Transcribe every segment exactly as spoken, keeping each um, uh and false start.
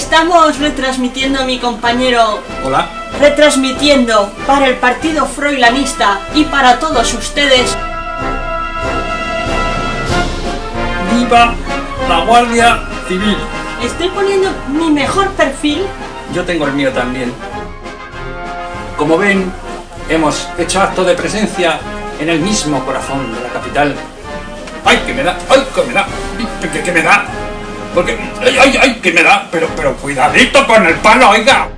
Estamos retransmitiendo, mi compañero. Hola. Retransmitiendo para el partido froilanista y para todos ustedes. ¡Viva la Guardia Civil! Estoy poniendo mi mejor perfil. Yo tengo el mío también. Como ven, hemos hecho acto de presencia en el mismo corazón de la capital. ¡Ay, que me da! ¡Ay, que me da! ¿Qué, qué me da? Porque... ¡Ay, ay, ay, que me da! Pero, pero cuidadito con el palo, oiga.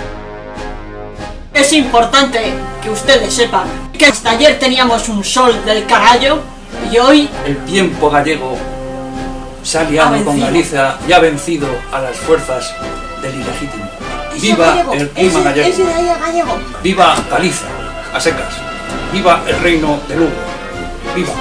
Es importante que ustedes sepan que hasta ayer teníamos un sol del carajo y hoy... El tiempo gallego se ha aliado con Galicia y ha vencido a las fuerzas del ilegítimo. ¡Viva gallego, el clima ese, gallego! Ese de ahí es gallego. ¡Viva Galicia, a secas! ¡Viva el reino de Lugo! ¡Viva!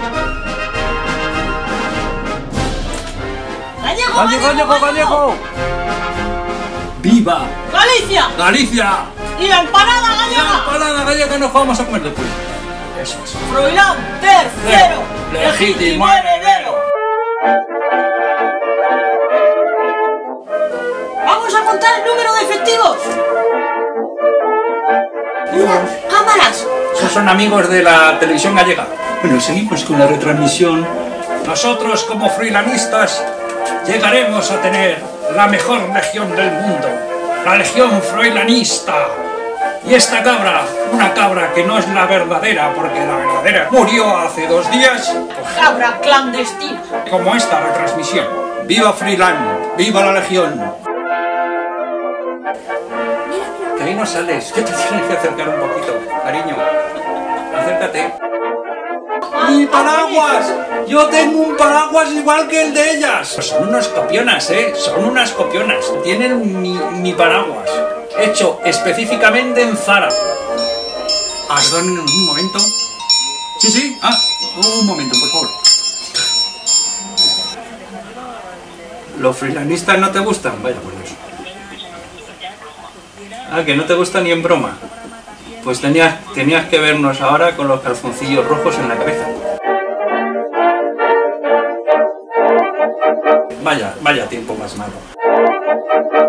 ¡Gallego, ¡Gallego, gallego, gallego! ¡Viva ¡Galicia! Galicia! ¡Y la empanada ¡Y la gallega! empanada gallega nos vamos a comer después! Eso es. Froilán tercero, legítimo heredero. Vamos a contar el número de efectivos. Mira, cámaras. Esos son amigos de la televisión gallega. Bueno, seguimos con la retransmisión. Nosotros, como froilanistas, llegaremos a tener la mejor legión del mundo, la legión froilanista. Y esta cabra, una cabra que no es la verdadera, porque la verdadera murió hace dos días. Cabra clandestina. Como esta retransmisión. ¡Viva Froilán! ¡Viva la legión! Que ahí no sales, que te tienes que acercar un poquito, cariño. Acércate. ¡Mi paraguas! ¡Yo tengo un paraguas igual que el de ellas! Pues son unas copionas, ¿eh? Son unas copionas. Tienen mi, mi paraguas. Hecho específicamente en Zara. Ah, perdonen un momento. Sí, sí. Ah, un momento, por favor. ¿Los froilanistas no te gustan? Vaya por Dios. Ah, que no te gusta ni en broma. Pues tenías, tenías que vernos ahora con los calzoncillos rojos en la cabeza. Vaya, vaya tiempo más malo.